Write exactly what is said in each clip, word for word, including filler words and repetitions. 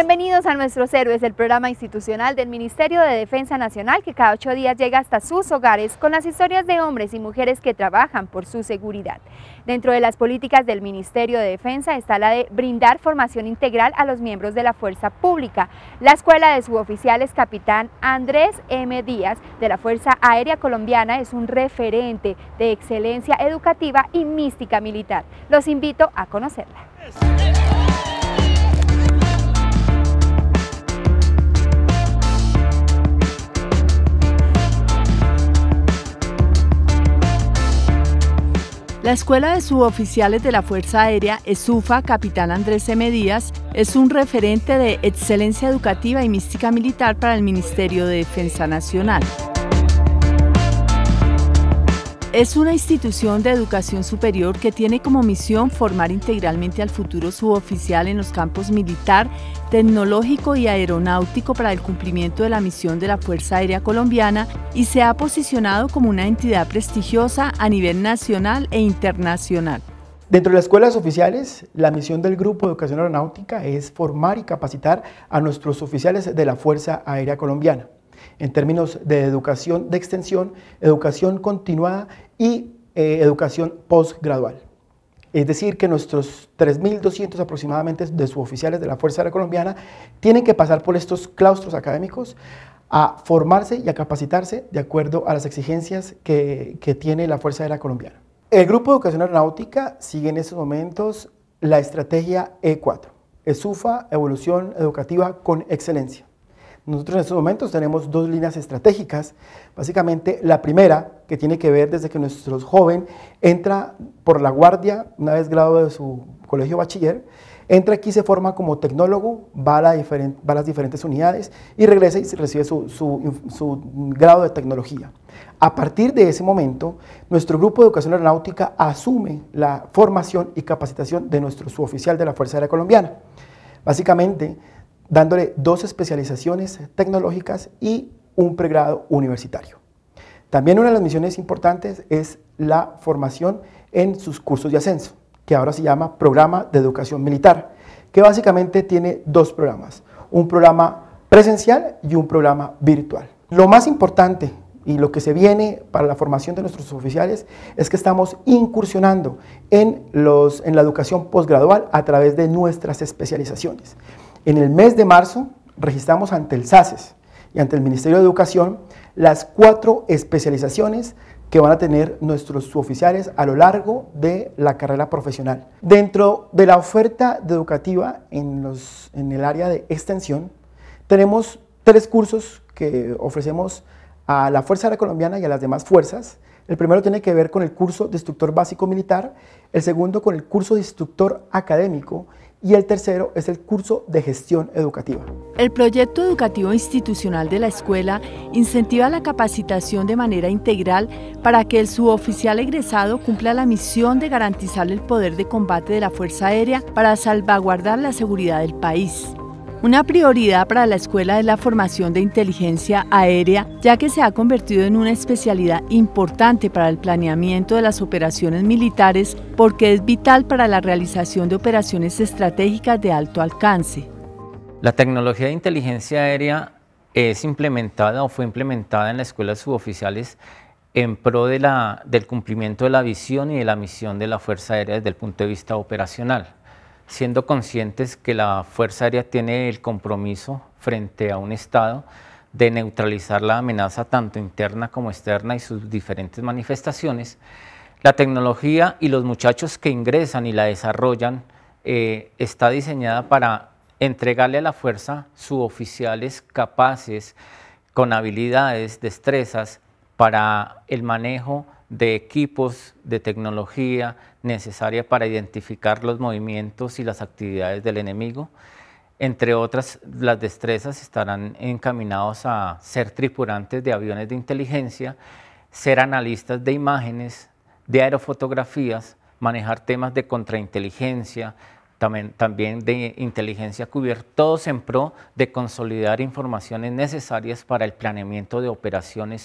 Bienvenidos a Nuestros Héroes, el programa institucional del Ministerio de Defensa Nacional que cada ocho días llega hasta sus hogares con las historias de hombres y mujeres que trabajan por su seguridad. Dentro de las políticas del Ministerio de Defensa está la de brindar formación integral a los miembros de la Fuerza Pública. La Escuela de Suboficiales Capitán Andrés M. Díaz de la Fuerza Aérea Colombiana es un referente de excelencia educativa y mística militar. Los invito a conocerla. La Escuela de Suboficiales de la Fuerza Aérea, ESUFA, Capitán Andrés M. Díaz, es un referente de excelencia educativa y mística militar para el Ministerio de Defensa Nacional. Es una institución de educación superior que tiene como misión formar integralmente al futuro suboficial en los campos militar, tecnológico y aeronáutico para el cumplimiento de la misión de la Fuerza Aérea Colombiana y se ha posicionado como una entidad prestigiosa a nivel nacional e internacional. Dentro de las escuelas oficiales, la misión del Grupo de Educación Aeronáutica es formar y capacitar a nuestros oficiales de la Fuerza Aérea Colombiana en términos de educación de extensión, educación continuada y eh, educación postgradual. Es decir, que nuestros tres mil doscientos aproximadamente de suboficiales de la Fuerza Aérea Colombiana tienen que pasar por estos claustros académicos a formarse y a capacitarse de acuerdo a las exigencias que, que tiene la Fuerza Aérea Colombiana. El Grupo de Educación Aeronáutica sigue en estos momentos la estrategia E cuatro, ESUFA, Evolución Educativa con Excelencia. Nosotros en estos momentos tenemos dos líneas estratégicas. Básicamente, la primera, que tiene que ver desde que nuestro joven entra por la guardia, una vez graduado de su colegio bachiller, entra aquí, se forma como tecnólogo, va a, la diferent, va a las diferentes unidades y regresa y recibe su, su, su grado de tecnología. A partir de ese momento, nuestro Grupo de Educación Aeronáutica asume la formación y capacitación de nuestro suboficial de la Fuerza Aérea Colombiana. Básicamente, dándole dos especializaciones tecnológicas y un pregrado universitario. También una de las misiones importantes es la formación en sus cursos de ascenso, que ahora se llama Programa de Educación Militar, que básicamente tiene dos programas, un programa presencial y un programa virtual. Lo más importante y lo que se viene para la formación de nuestros oficiales es que estamos incursionando en, los, en la educación posgradual a través de nuestras especializaciones. En el mes de marzo registramos ante el SACES y ante el Ministerio de Educación las cuatro especializaciones que van a tener nuestros suboficiales a lo largo de la carrera profesional. Dentro de la oferta educativa en, los, en el área de extensión, tenemos tres cursos que ofrecemos a la Fuerza Aérea Colombiana y a las demás fuerzas. El primero tiene que ver con el curso de instructor básico militar, el segundo con el curso de instructor académico y el tercero es el curso de gestión educativa. El proyecto educativo institucional de la escuela incentiva la capacitación de manera integral para que el suboficial egresado cumpla la misión de garantizar el poder de combate de la Fuerza Aérea para salvaguardar la seguridad del país. Una prioridad para la escuela es la formación de inteligencia aérea, ya que se ha convertido en una especialidad importante para el planeamiento de las operaciones militares porque es vital para la realización de operaciones estratégicas de alto alcance. La tecnología de inteligencia aérea es implementada o fue implementada en la Escuela de Suboficiales en pro de la, del cumplimiento de la visión y de la misión de la Fuerza Aérea desde el punto de vista operacional, siendo conscientes que la Fuerza Aérea tiene el compromiso frente a un Estado de neutralizar la amenaza tanto interna como externa y sus diferentes manifestaciones. La tecnología y los muchachos que ingresan y la desarrollan eh, está diseñada para entregarle a la Fuerza suboficiales capaces, con habilidades, destrezas para el manejo de equipos de tecnología necesaria para identificar los movimientos y las actividades del enemigo. Entre otras, las destrezas estarán encaminados a ser tripulantes de aviones de inteligencia, ser analistas de imágenes, de aerofotografías, manejar temas de contrainteligencia, también, también de inteligencia cubierta, todos en pro de consolidar informaciones necesarias para el planeamiento de operaciones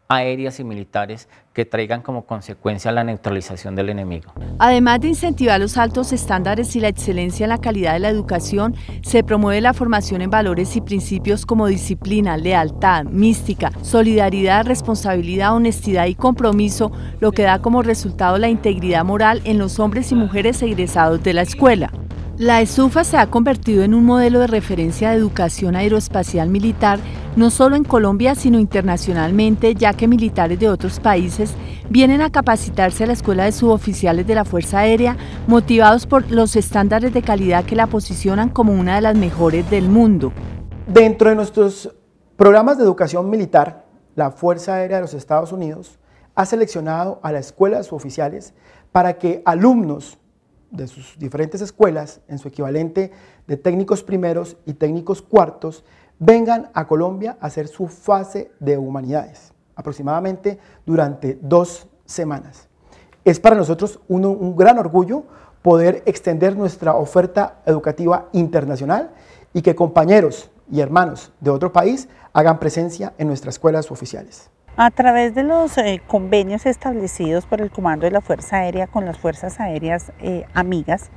aéreas y militares que traigan como consecuencia la neutralización del enemigo. Además de incentivar los altos estándares y la excelencia en la calidad de la educación, se promueve la formación en valores y principios como disciplina, lealtad, mística, solidaridad, responsabilidad, honestidad y compromiso, lo que da como resultado la integridad moral en los hombres y mujeres egresados de la escuela. La ESUFA se ha convertido en un modelo de referencia de educación aeroespacial militar, no solo en Colombia, sino internacionalmente, ya que militares de otros países vienen a capacitarse a la Escuela de Suboficiales de la Fuerza Aérea, motivados por los estándares de calidad que la posicionan como una de las mejores del mundo. Dentro de nuestros programas de educación militar, la Fuerza Aérea de los Estados Unidos ha seleccionado a la Escuela de Suboficiales para que alumnos de sus diferentes escuelas, en su equivalente de técnicos primeros y técnicos cuartos, vengan a Colombia a hacer su fase de humanidades, aproximadamente durante dos semanas. Es para nosotros un, un gran orgullo poder extender nuestra oferta educativa internacional y que compañeros y hermanos de otro país hagan presencia en nuestras escuelas oficiales. A través de los eh, convenios establecidos por el Comando de la Fuerza Aérea con las Fuerzas Aéreas eh, amigas,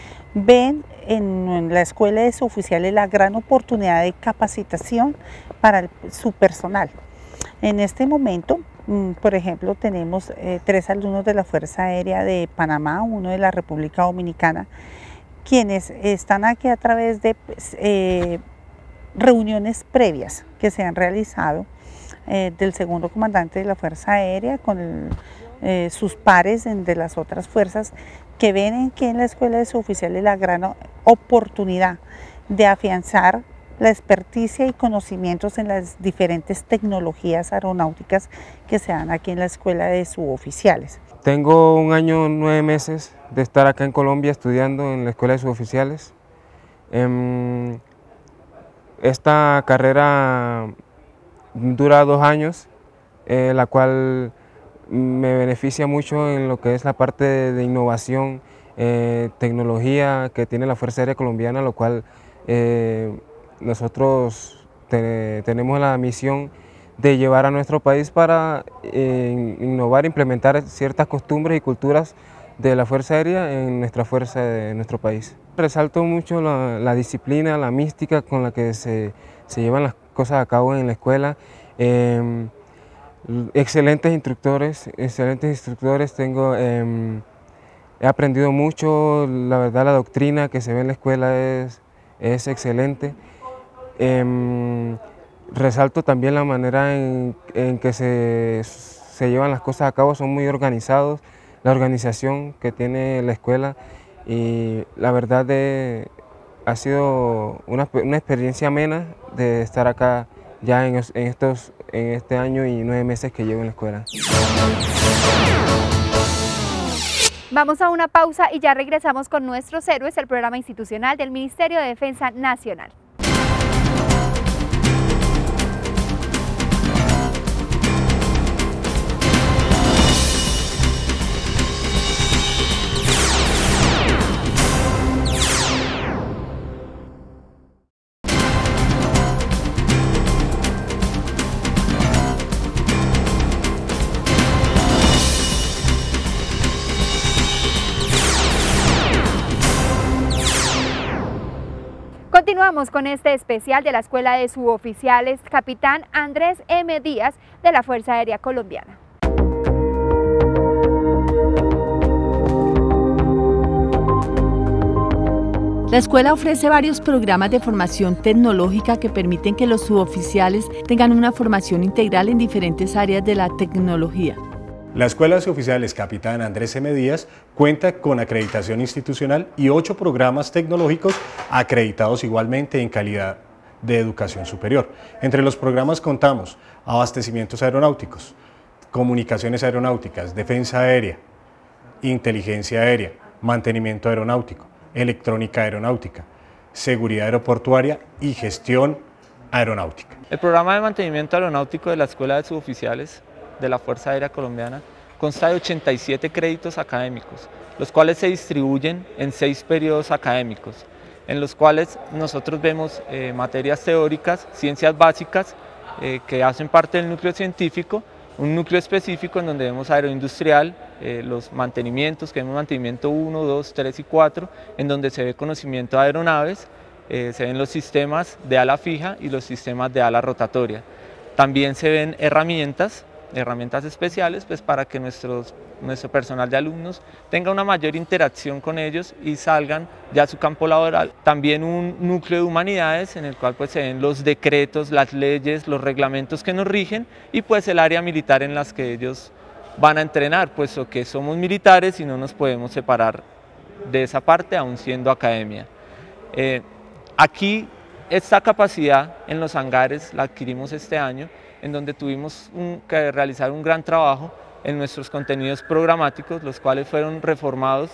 ven en, en la Escuela de Suboficiales la gran oportunidad de capacitación para el, su personal. En este momento, mm, por ejemplo, tenemos eh, tres alumnos de la Fuerza Aérea de Panamá, uno de la República Dominicana, quienes están aquí a través de eh, reuniones previas que se han realizado Eh, del segundo comandante de la Fuerza Aérea con el, eh, sus pares en, de las otras fuerzas, que ven aquí en la Escuela de Suboficiales la gran oportunidad de afianzar la experticia y conocimientos en las diferentes tecnologías aeronáuticas que se dan aquí en la Escuela de Suboficiales. Tengo un año, nueve meses de estar acá en Colombia estudiando en la Escuela de Suboficiales. Eh, esta carrera dura dos años, eh, la cual me beneficia mucho en lo que es la parte de, de innovación, eh, tecnología que tiene la Fuerza Aérea Colombiana, lo cual eh, nosotros te, tenemos la misión de llevar a nuestro país para eh, innovar, implementar ciertas costumbres y culturas de la Fuerza Aérea en nuestra fuerza de nuestro país. Resalto mucho la, la disciplina, la mística con la que se, se llevan las cosas a cabo en la escuela. Eh, excelentes instructores, excelentes instructores, tengo, eh, he aprendido mucho, la verdad la doctrina que se ve en la escuela es, es excelente. Eh, resalto también la manera en, en que se, se llevan las cosas a cabo, son muy organizados, la organización que tiene la escuela, y la verdad de, ha sido una, una experiencia amena de estar acá ya en, en, estos, en este año y nueve meses que llevo en la escuela. Vamos a una pausa y ya regresamos con Nuestros Héroes, el programa institucional del Ministerio de Defensa Nacional. Continuamos con este especial de la Escuela de Suboficiales, capitán Andrés M. Díaz de la Fuerza Aérea Colombiana. La escuela ofrece varios programas de formación tecnológica que permiten que los suboficiales tengan una formación integral en diferentes áreas de la tecnología. La Escuela de Suboficiales Capitán Andrés M. Díaz cuenta con acreditación institucional y ocho programas tecnológicos acreditados igualmente en calidad de educación superior. Entre los programas contamos abastecimientos aeronáuticos, comunicaciones aeronáuticas, defensa aérea, inteligencia aérea, mantenimiento aeronáutico, electrónica aeronáutica, seguridad aeroportuaria y gestión aeronáutica. El programa de mantenimiento aeronáutico de la Escuela de Suboficiales de la Fuerza Aérea Colombiana consta de ochenta y siete créditos académicos, los cuales se distribuyen en seis periodos académicos, en los cuales nosotros vemos eh, materias teóricas, ciencias básicas, eh, que hacen parte del núcleo científico, un núcleo específico en donde vemos aeroindustrial, eh, los mantenimientos, que vemos mantenimiento uno, dos, tres y cuatro, en donde se ve conocimiento de aeronaves, eh, se ven los sistemas de ala fija y los sistemas de ala rotatoria. También se ven herramientas, herramientas especiales, pues para que nuestros, nuestro personal de alumnos tenga una mayor interacción con ellos y salgan ya a su campo laboral. También un núcleo de humanidades en el cual pues se ven los decretos, las leyes, los reglamentos que nos rigen y pues el área militar en las que ellos van a entrenar, puesto que somos militares y no nos podemos separar de esa parte aún siendo academia. Eh, aquí esta capacidad en los hangares la adquirimos este año, en donde tuvimos un, que realizar un gran trabajo en nuestros contenidos programáticos, los cuales fueron reformados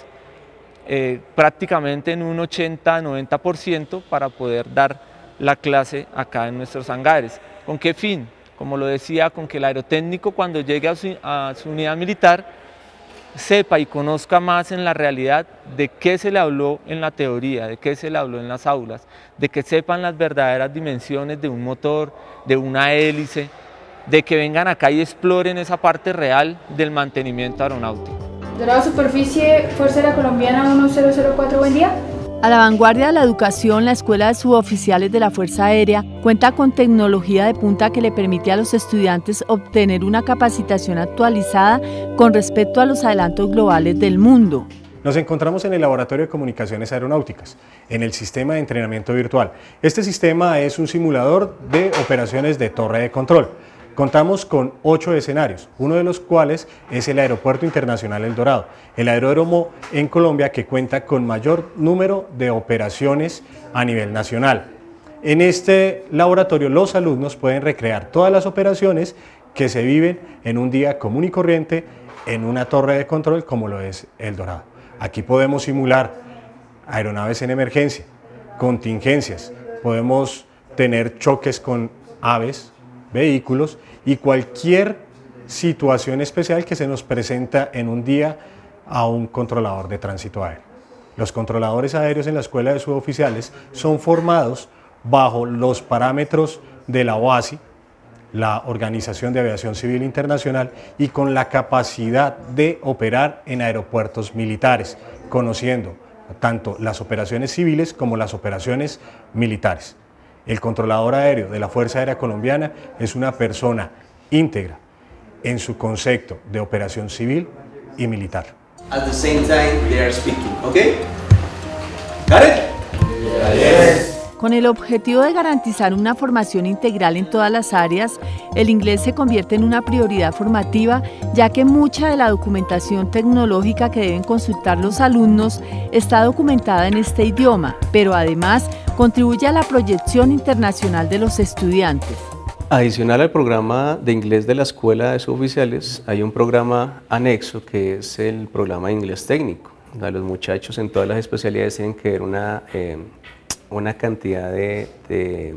eh, prácticamente en un ochenta a noventa por ciento para poder dar la clase acá en nuestros hangares. ¿Con qué fin? Como lo decía, con que el aerotécnico cuando llegue a su, a su unidad militar sepa y conozca más en la realidad de qué se le habló en la teoría, de qué se le habló en las aulas, de que sepan las verdaderas dimensiones de un motor, de una hélice, de que vengan acá y exploren esa parte real del mantenimiento aeronáutico. Dorado Superficie, Fuerza Aérea Colombiana uno cero cero cuatro, buen día. A la vanguardia de la educación, la Escuela de Suboficiales de la Fuerza Aérea cuenta con tecnología de punta que le permite a los estudiantes obtener una capacitación actualizada con respecto a los adelantos globales del mundo. Nos encontramos en el Laboratorio de Comunicaciones Aeronáuticas, en el sistema de entrenamiento virtual. Este sistema es un simulador de operaciones de torre de control. Contamos con ocho escenarios, uno de los cuales es el Aeropuerto Internacional El Dorado, el aeródromo en Colombia que cuenta con mayor número de operaciones a nivel nacional. En este laboratorio los alumnos pueden recrear todas las operaciones que se viven en un día común y corriente en una torre de control como lo es El Dorado. Aquí podemos simular aeronaves en emergencia, contingencias, podemos tener choques con aves, vehículos y cualquier situación especial que se nos presenta en un día a un controlador de tránsito aéreo. Los controladores aéreos en la Escuela de Suboficiales son formados bajo los parámetros de la O A S I, la Organización de Aviación Civil Internacional, y con la capacidad de operar en aeropuertos militares, conociendo tanto las operaciones civiles como las operaciones militares. El controlador aéreo de la Fuerza Aérea Colombiana es una persona íntegra en su concepto de operación civil y militar. At the same time they are speaking, okay? Got it? Yes. Con el objetivo de garantizar una formación integral en todas las áreas, el inglés se convierte en una prioridad formativa, ya que mucha de la documentación tecnológica que deben consultar los alumnos está documentada en este idioma, pero además contribuye a la proyección internacional de los estudiantes. Adicional al programa de inglés de la Escuela de Suboficiales, hay un programa anexo que es el programa de inglés técnico. Los muchachos en todas las especialidades tienen que ver una, eh, una cantidad de, de,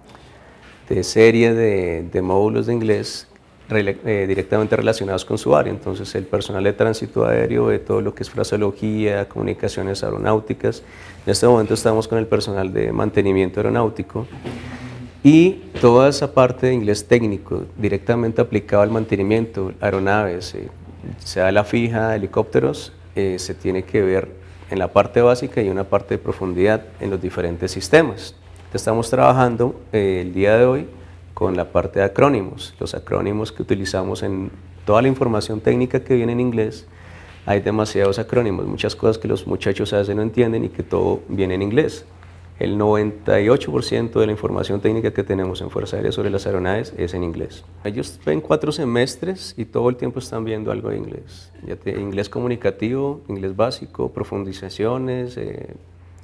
de serie de, de módulos de inglés re, eh, directamente relacionados con su área. Entonces el personal de tránsito aéreo ve todo lo que es fraseología, comunicaciones aeronáuticas. En este momento estamos con el personal de mantenimiento aeronáutico y toda esa parte de inglés técnico directamente aplicado al mantenimiento, aeronaves, eh, sea la fija, helicópteros, eh, se tiene que ver en la parte básica y una parte de profundidad en los diferentes sistemas. Estamos trabajando eh, el día de hoy con la parte de acrónimos, los acrónimos que utilizamos en toda la información técnica que viene en inglés. Hay demasiados acrónimos, muchas cosas que los muchachos a veces no entienden y que todo viene en inglés. El noventa y ocho por ciento de la información técnica que tenemos en Fuerza Aérea sobre las aeronaves es en inglés. Ellos ven cuatro semestres y todo el tiempo están viendo algo de inglés. Ya te, inglés comunicativo, inglés básico, profundizaciones. Eh,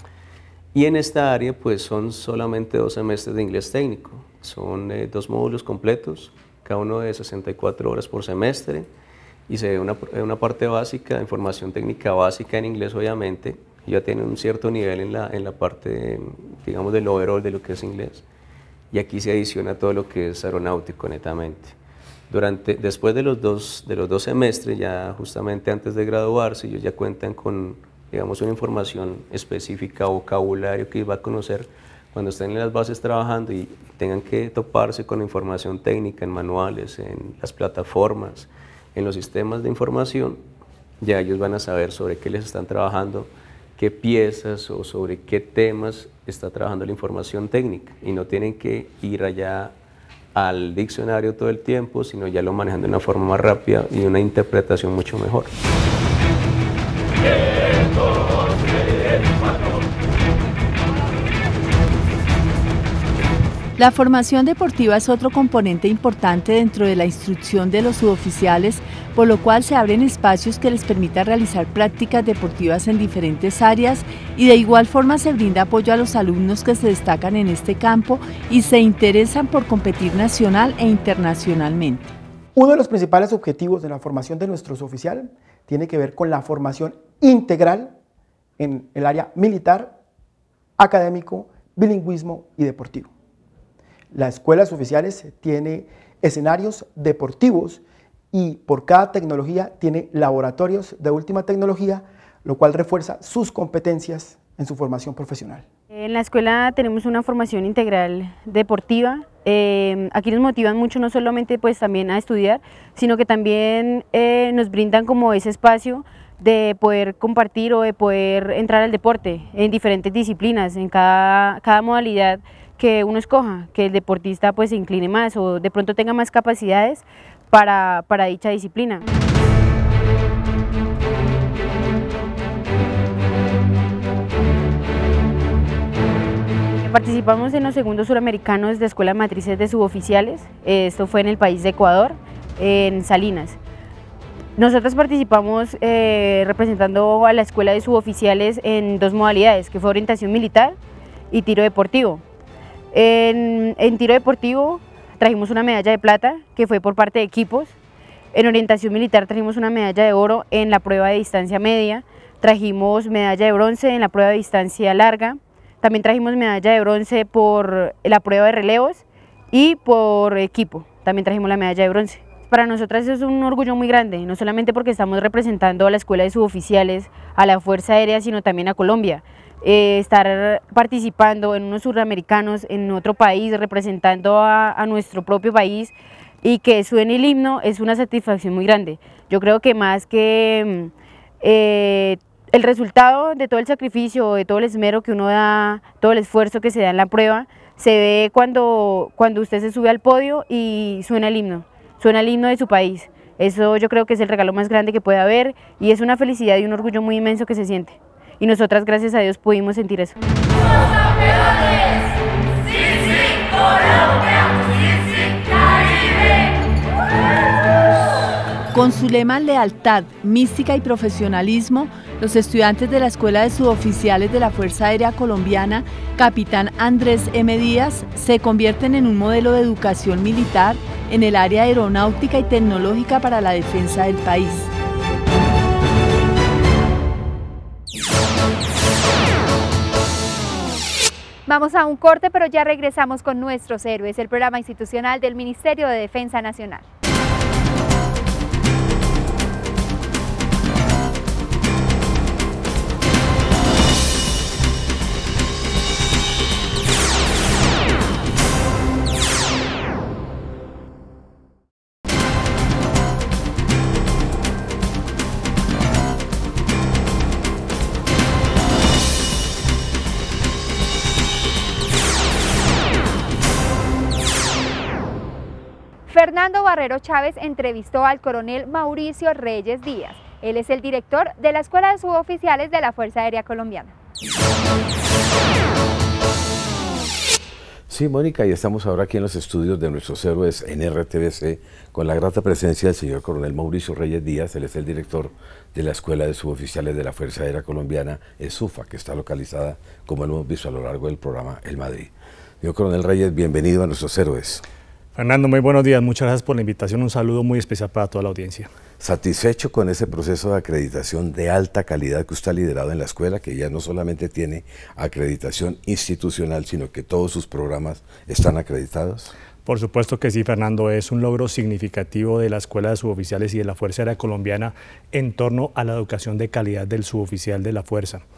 y en esta área pues son solamente dos semestres de inglés técnico. Son eh, dos módulos completos, cada uno de sesenta y cuatro horas por semestre. Y se ve una, una parte básica, información técnica básica en inglés obviamente. Ya tienen un cierto nivel en la, en la parte, digamos, del overall de lo que es inglés. Y aquí se adiciona todo lo que es aeronáutico netamente. Durante, después de los, dos, de los dos semestres, ya justamente antes de graduarse, ellos ya cuentan con, digamos, una información específica, vocabulario que va a conocer cuando estén en las bases trabajando y tengan que toparse con la información técnica en manuales, en las plataformas, en los sistemas de información, ya ellos van a saber sobre qué les están trabajando, qué piezas o sobre qué temas está trabajando la información técnica, y no tienen que ir allá al diccionario todo el tiempo, sino ya lo manejan de una forma más rápida y una interpretación mucho mejor. La formación deportiva es otro componente importante dentro de la instrucción de los suboficiales, por lo cual se abren espacios que les permitan realizar prácticas deportivas en diferentes áreas y de igual forma se brinda apoyo a los alumnos que se destacan en este campo y se interesan por competir nacional e internacionalmente. Uno de los principales objetivos de la formación de nuestro suboficial tiene que ver con la formación integral en el área militar, académico, bilingüismo y deportivo. La Escuela de Suboficiales tiene escenarios deportivos y por cada tecnología tiene laboratorios de última tecnología, lo cual refuerza sus competencias en su formación profesional. En la escuela tenemos una formación integral deportiva. Eh, aquí nos motivan mucho no solamente pues también a estudiar, sino que también eh, nos brindan como ese espacio de poder compartir o de poder entrar al deporte en diferentes disciplinas, en cada, cada modalidad que uno escoja, que el deportista pues se incline más o de pronto tenga más capacidades para, para dicha disciplina. Participamos en los segundos suramericanos de Escuela de Matrices de Suboficiales, esto fue en el país de Ecuador, en Salinas. Nosotros participamos eh, representando a la Escuela de Suboficiales en dos modalidades, que fue orientación militar y tiro deportivo. En, en tiro deportivo trajimos una medalla de plata que fue por parte de equipos. En orientación militar trajimos una medalla de oro en la prueba de distancia media, trajimos medalla de bronce en la prueba de distancia larga, también trajimos medalla de bronce por la prueba de relevos y por equipo, también trajimos la medalla de bronce. Para nosotras es un orgullo muy grande, no solamente porque estamos representando a la Escuela de Suboficiales, a la Fuerza Aérea, sino también a Colombia. Eh, estar participando en unos suramericanos en otro país, representando a, a nuestro propio país y que suene el himno es una satisfacción muy grande. Yo creo que más que eh, el resultado de todo el sacrificio, de todo el esmero que uno da, todo el esfuerzo que se da en la prueba, se ve cuando, cuando usted se sube al podio y suena el himno, suena el himno de su país. Eso yo creo que es el regalo más grande que puede haber y es una felicidad y un orgullo muy inmenso que se siente. Y nosotras, gracias a Dios, pudimos sentir eso. Con su lema lealtad, mística y profesionalismo, los estudiantes de la Escuela de Suboficiales de la Fuerza Aérea Colombiana, Capitán Andrés M. Díaz, se convierten en un modelo de educación militar en el área aeronáutica y tecnológica para la defensa del país. Vamos a un corte, pero ya regresamos con Nuestros Héroes, el programa institucional del Ministerio de Defensa Nacional. Fernando Barrero Chávez entrevistó al coronel Mauricio Reyes Díaz. Él es el director de la Escuela de Suboficiales de la Fuerza Aérea Colombiana. Sí, Mónica, y estamos ahora aquí en los estudios de Nuestros Héroes en R T V C con la grata presencia del señor coronel Mauricio Reyes Díaz. Él es el director de la Escuela de Suboficiales de la Fuerza Aérea Colombiana, ESUFA, que está localizada, como lo hemos visto a lo largo del programa, en Madrid. Señor coronel Reyes, bienvenido a Nuestros Héroes. Fernando, muy buenos días, muchas gracias por la invitación, un saludo muy especial para toda la audiencia. ¿Satisfecho con ese proceso de acreditación de alta calidad que usted ha liderado en la escuela, que ya no solamente tiene acreditación institucional, sino que todos sus programas están acreditados? Por supuesto que sí, Fernando, es un logro significativo de la Escuela de Suboficiales y de la Fuerza Aérea Colombiana en torno a la educación de calidad del suboficial de la Fuerza.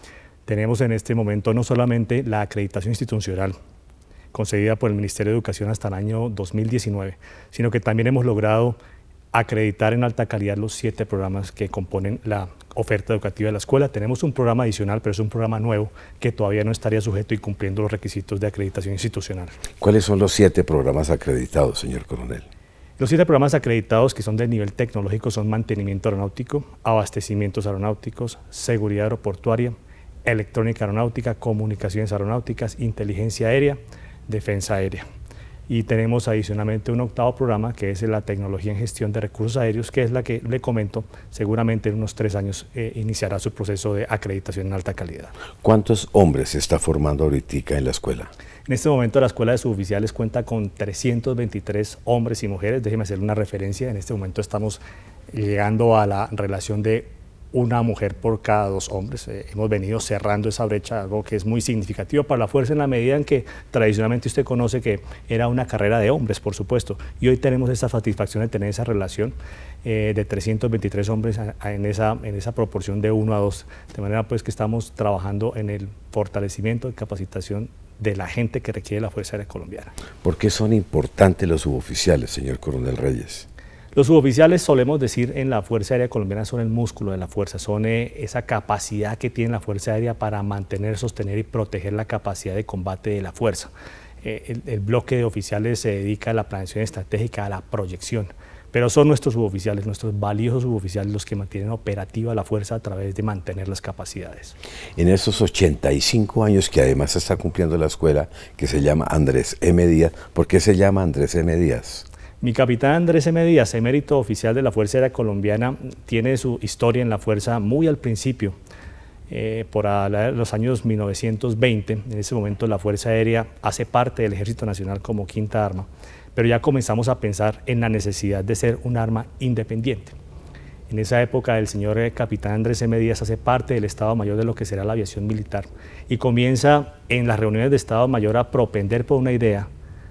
Tenemos en este momento no solamente la acreditación institucional concedida por el Ministerio de Educación hasta el año dos mil diecinueve, sino que también hemos logrado acreditar en alta calidad los siete programas que componen la oferta educativa de la escuela. Tenemos un programa adicional, pero es un programa nuevo que todavía no estaría sujeto y cumpliendo los requisitos de acreditación institucional. ¿Cuáles son los siete programas acreditados, señor coronel? Los siete programas acreditados que son del nivel tecnológico son mantenimiento aeronáutico, abastecimientos aeronáuticos, seguridad aeroportuaria, electrónica aeronáutica, comunicaciones aeronáuticas, inteligencia aérea, defensa aérea. Y tenemos adicionalmente un octavo programa que es la tecnología en gestión de recursos aéreos, que es la que le comento, seguramente en unos tres años eh, iniciará su proceso de acreditación en alta calidad. ¿Cuántos hombres se está formando ahorita en la escuela? En este momento la escuela de suboficiales cuenta con trescientos veintitrés hombres y mujeres. Déjeme hacer una referencia, en este momento estamos llegando a la relación de una mujer por cada dos hombres. Eh, hemos venido cerrando esa brecha, algo que es muy significativo para la fuerza en la medida en que tradicionalmente usted conoce que era una carrera de hombres, por supuesto, y hoy tenemos esa satisfacción de tener esa relación eh, de trescientos veintitrés hombres a, a, en, esa, en esa proporción de uno a dos, de manera pues que estamos trabajando en el fortalecimiento y capacitación de la gente que requiere la Fuerza Aérea Colombiana. ¿Por qué son importantes los suboficiales, señor coronel Reyes? Los suboficiales, solemos decir en la Fuerza Aérea Colombiana, son el músculo de la fuerza, son eh, esa capacidad que tiene la Fuerza Aérea para mantener, sostener y proteger la capacidad de combate de la fuerza. Eh, el, el bloque de oficiales se dedica a la planeación estratégica, a la proyección, pero son nuestros suboficiales, nuestros valiosos suboficiales los que mantienen operativa la fuerza a través de mantener las capacidades. En esos ochenta y cinco años que además se está cumpliendo la escuela, que se llama Andrés M. Díaz, ¿por qué se llama Andrés M. Díaz? Mi capitán Andrés M. Díaz, emérito oficial de la Fuerza Aérea Colombiana, tiene su historia en la Fuerza muy al principio, eh, por a la, los años mil novecientos veinte. En ese momento la Fuerza Aérea hace parte del Ejército Nacional como quinta arma, pero ya comenzamos a pensar en la necesidad de ser un arma independiente. En esa época el señor eh, capitán Andrés M. Díaz hace parte del Estado Mayor de lo que será la aviación militar y comienza en las reuniones de Estado Mayor a propender por una idea,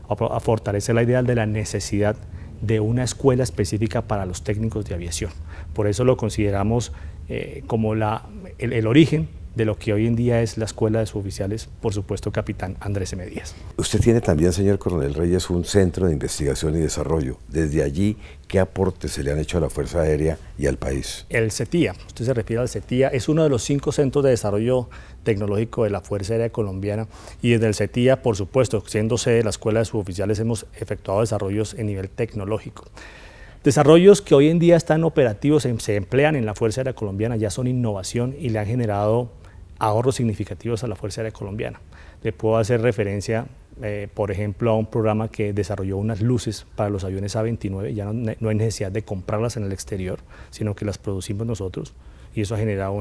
a fortalecer la idea de la necesidad de una escuela específica para los técnicos de aviación. Por eso lo consideramos eh, como la, el, el origen de lo que hoy en día es la Escuela de Suboficiales, por supuesto, capitán Andrés M. Díaz. Usted tiene también, señor coronel Reyes, un centro de investigación y desarrollo. Desde allí, ¿qué aportes se le han hecho a la Fuerza Aérea y al país? El CETIA, usted se refiere al CETIA, es uno de los cinco centros de desarrollo tecnológico de la Fuerza Aérea Colombiana, y desde el CETIA, por supuesto, siendo sede de la Escuela de Suboficiales, hemos efectuado desarrollos en nivel tecnológico. Desarrollos que hoy en día están operativos, se, se emplean en la Fuerza Aérea Colombiana, ya son innovación y le han generado ahorros significativos a la Fuerza Aérea Colombiana. Le puedo hacer referencia, eh, por ejemplo, a un programa que desarrolló unas luces para los aviones A veintinueve, ya no, no hay necesidad de comprarlas en el exterior, sino que las producimos nosotros, y eso ha generado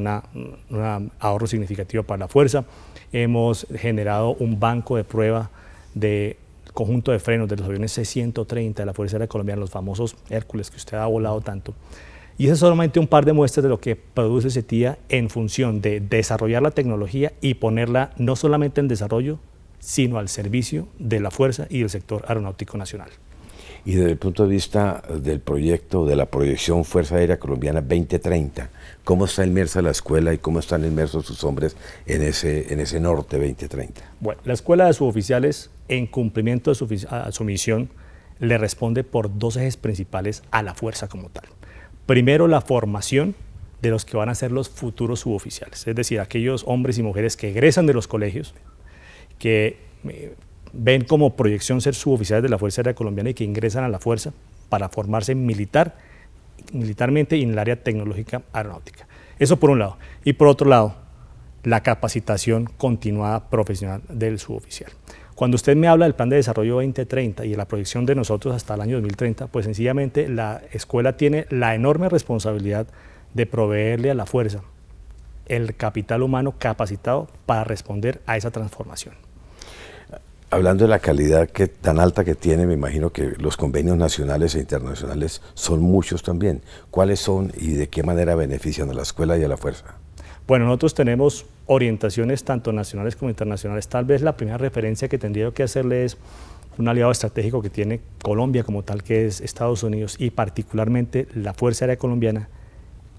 un ahorro significativo para la Fuerza. Hemos generado un banco de prueba de conjunto de frenos de los aviones C ciento treinta de la Fuerza Aérea Colombiana, los famosos Hércules que usted ha volado tanto. Y eso es solamente un par de muestras de lo que produce CETIA en función de desarrollar la tecnología y ponerla no solamente en desarrollo, sino al servicio de la Fuerza y del sector aeronáutico nacional. Y desde el punto de vista del proyecto, de la proyección Fuerza Aérea Colombiana veinte treinta, ¿cómo está inmersa la escuela y cómo están inmersos sus hombres en ese, en ese norte veinte treinta? Bueno, la Escuela de Suboficiales, en cumplimiento de su, a su misión, le responde por dos ejes principales a la Fuerza como tal. Primero, la formación de los que van a ser los futuros suboficiales, es decir, aquellos hombres y mujeres que egresan de los colegios, que eh, ven como proyección ser suboficiales de la Fuerza Aérea Colombiana y que ingresan a la Fuerza para formarse militar, militarmente y en el área tecnológica aeronáutica. Eso por un lado. Y por otro lado, la capacitación continuada profesional del suboficial. Cuando usted me habla del plan de desarrollo veinte treinta y de la proyección de nosotros hasta el año dos mil treinta, pues sencillamente la escuela tiene la enorme responsabilidad de proveerle a la Fuerza el capital humano capacitado para responder a esa transformación. Hablando de la calidad que, tan alta que tiene, me imagino que los convenios nacionales e internacionales son muchos también. ¿Cuáles son y de qué manera benefician a la escuela y a la Fuerza? Bueno, nosotros tenemos orientaciones tanto nacionales como internacionales. Tal vez la primera referencia que tendría que hacerle es un aliado estratégico que tiene Colombia como tal, que es Estados Unidos, y particularmente la Fuerza Aérea Colombiana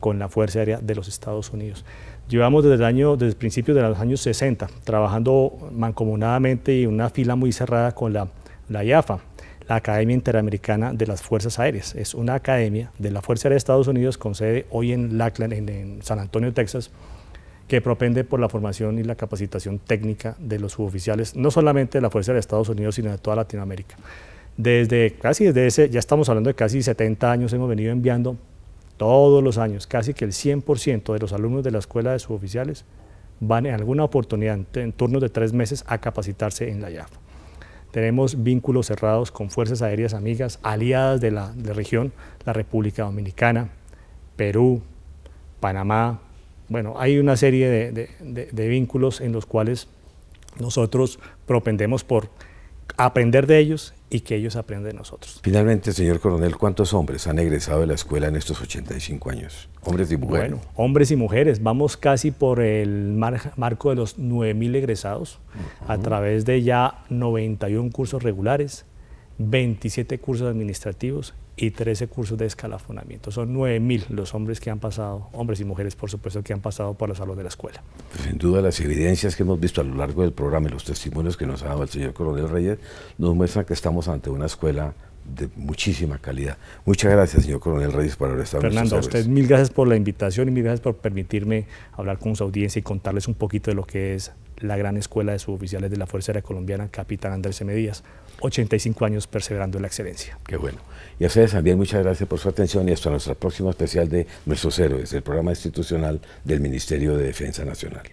con la Fuerza Aérea de los Estados Unidos. Llevamos desde el año, desde principios de los años sesenta, trabajando mancomunadamente y una fila muy cerrada con la, la I A F A, la Academia Interamericana de las Fuerzas Aéreas. Es una academia de la Fuerza Aérea de Estados Unidos con sede hoy en Lackland, en, en San Antonio, Texas, que propende por la formación y la capacitación técnica de los suboficiales, no solamente de la Fuerza Aérea de Estados Unidos, sino de toda Latinoamérica. Desde casi desde ese, ya estamos hablando de casi setenta años, hemos venido enviando todos los años, casi que el cien por ciento de los alumnos de la Escuela de Suboficiales van en alguna oportunidad, en turnos de tres meses, a capacitarse en la I A F A. Tenemos vínculos cerrados con fuerzas aéreas amigas, aliadas de la, de la región, la República Dominicana, Perú, Panamá. Bueno, hay una serie de, de, de, de vínculos en los cuales nosotros propendemos por aprender de ellos y que ellos aprendan de nosotros. Finalmente, señor coronel, ¿cuántos hombres han egresado de la escuela en estos ochenta y cinco años? Hombres y mujeres. Bueno, hombres y mujeres. Vamos casi por el mar, marco de los nueve mil egresados uh-huh. a través de ya noventa y un cursos regulares, veintisiete cursos administrativos y trece cursos de escalafonamiento. Son nueve mil los hombres que han pasado, hombres y mujeres por supuesto, que han pasado por la salud de la escuela. Pues sin duda las evidencias que hemos visto a lo largo del programa y los testimonios que nos ha dado el señor coronel Reyes nos muestran que estamos ante una escuela de muchísima calidad. Muchas gracias, señor coronel Reyes, por haber estado. Fernando, a usted mil gracias por la invitación y mil gracias por permitirme hablar con su audiencia y contarles un poquito de lo que es la gran escuela de suboficiales de la Fuerza Aérea Colombiana, Capitán Andrés M. Díaz, ochenta y cinco años perseverando en la excelencia. Qué bueno. Y a ustedes también muchas gracias por su atención y hasta nuestra próxima especial de Nuestros Héroes, el programa institucional del Ministerio de Defensa Nacional.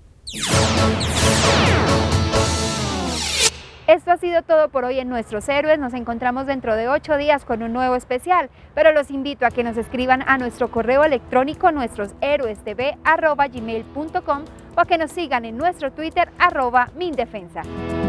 Esto ha sido todo por hoy en Nuestros Héroes. Nos encontramos dentro de ocho días con un nuevo especial, pero los invito a que nos escriban a nuestro correo electrónico nuestroshéroestv arroba gmail punto com o a que nos sigan en nuestro Twitter arroba Mindefensa.